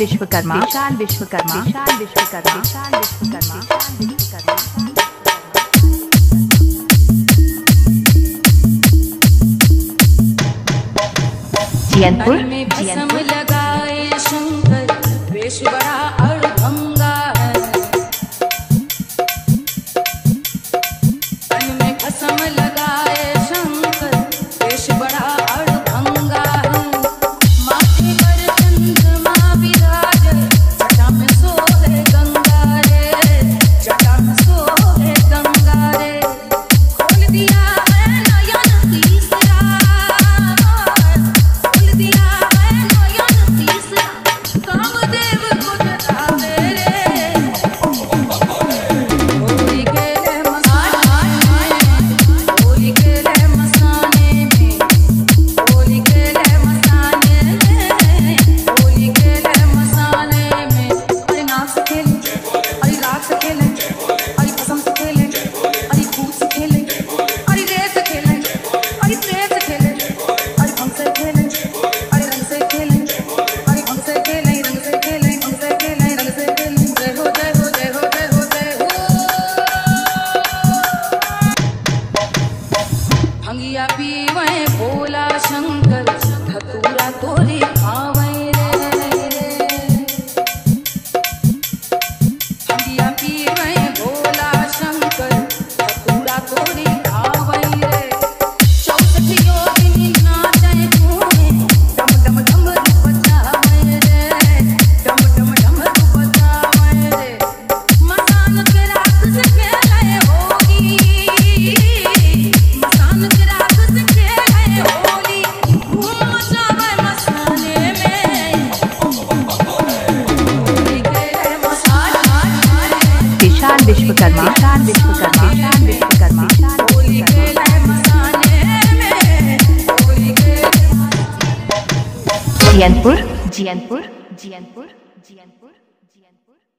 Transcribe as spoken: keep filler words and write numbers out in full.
विश्वकर्मा विशाल विश्वकर्मा विशाल विश्वकर्मा विशाल विश्वकर्मा विश्वकर्मा जियनपुर में भस्म लगाए शंकर वेश बड़ा अड़भंगा है। तन में भस्म लगाए शंकर वेश बड़ा अड़भंगा है। माथे पर चंद्रमा विराजे जटा में सोहे गंगा रे, जटा में सोहे गंगा रे। खोल दिया है नयन तीसरा, दिया है नयन तीसरा, कामदेव को जगावे रे। होली खेले मसाने में, होली खेले मसाने में, होली खेले मसाने में, होली खेले मसाने में। अरे नाक से खेले, अरे रात से खेले, अरे कसम से खेले, अरे भूत से खेले, अरे रेत से खेले, अरे प्रेत से खेले, अरे भंग से खेले, अरे रंग से खेले, अरे भंग से खेले, रंग से खेले, भंग से खेले, रंग से खेले। जय हो जय हो जय हो जय हो जय हो। भंगिया पीवे भोला शंकर, धतूरा तोरी खावे रे। भंगिया पीवे भोला शंकर, धतूरा तोरी खावे रे। चौसठ योगिनी नाचे घूमे, डम डम डमरू बजावे रे, डम डम डमरू बजावे रे। मसान के रात से खेले होली, मसान के रात से खेले होली। धूम मचावे मसाने में, होली खेले मसाने में। विशाल विश्वकर्मा विशाल विश्वकर्मा विशाल विश्वकर्मा होली खेले मसाने में, होली खेले। जियनपुर जियनपुर जियनपुर जियनपुर जियनपुर